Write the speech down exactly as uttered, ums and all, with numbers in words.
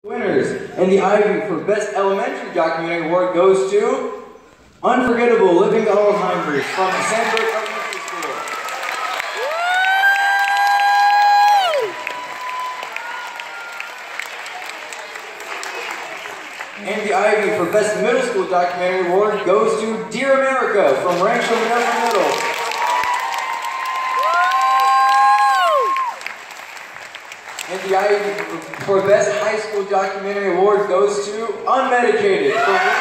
Winners, and the Ivy for Best Elementary Documentary Award goes to Unforgettable Living the Alzheimer's from the Sandberg Elementary School. And the Ivy for Best Middle School Documentary Award goes to Dear America from Rancho Minerva Middle. And the Ivy for Best High School Documentary Award goes to Unmedicated from